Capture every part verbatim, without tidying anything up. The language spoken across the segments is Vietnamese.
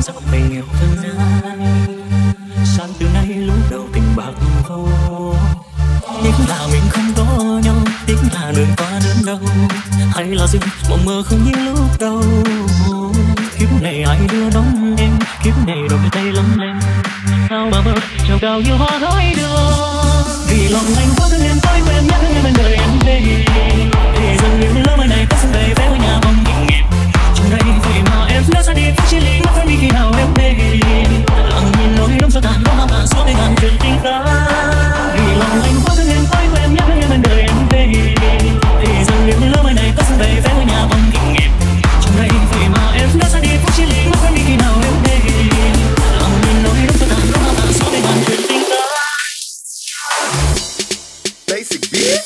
rằng mình yêu thân gian. Sang từ nay lúc đầu tình bạc vô, tiếc là mình không có nhau, tiếc là đường qua đến đâu, hay là dưng mộng mơ không như lúc đầu. Kiếp này ai đưa đón em, kiếp này đôi tay lắm lên sao mà mơ trao cao như hoa hái đưa. Vì lòng anh quá thương em, tôi quên nhắc em bên đời em về, thì dần những lỡ mơ này có sân đầy vé với nhà bóng hình nghiệp. Trong đây vậy mà em lỡ ra đi phút chỉ lý mất phải đi khi nào em về. Lặng nhìn nỗi đông gió tàn có mà suốt ngày ngàn chuyện tình ta. Vì lòng anh quá thương em, tôi quên nhắc em bên đời em về, thì dần những lỡ mơ này có sân đầy vé với nhà bóng hình nghiệp. Trong đây vậy mà em lỡ ra đi phút chỉ lý mất phải đi khi nào em về. Lặng nhìn nỗi đông gió tàn có mà suốt ngày ngàn chuyện tình ta. Basic beat.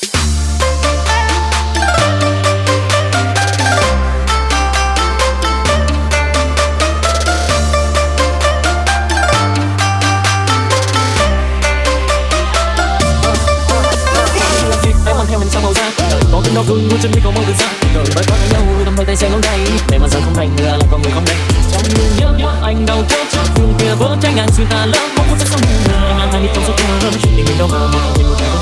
Có cơn đau thương muốn chân đi có mong được ra đời bởi có nhau đâm đôi tay xe ngón tay để mà giờ không thành là con người không đây trong những nhớ nhớ anh đau chót chót thương kia vỡ trái ngàn xuyên ta lỡ mong phút chắc sống người ngàn hai đi trong giấc mơ chuyện tình mình đâu mà một mình một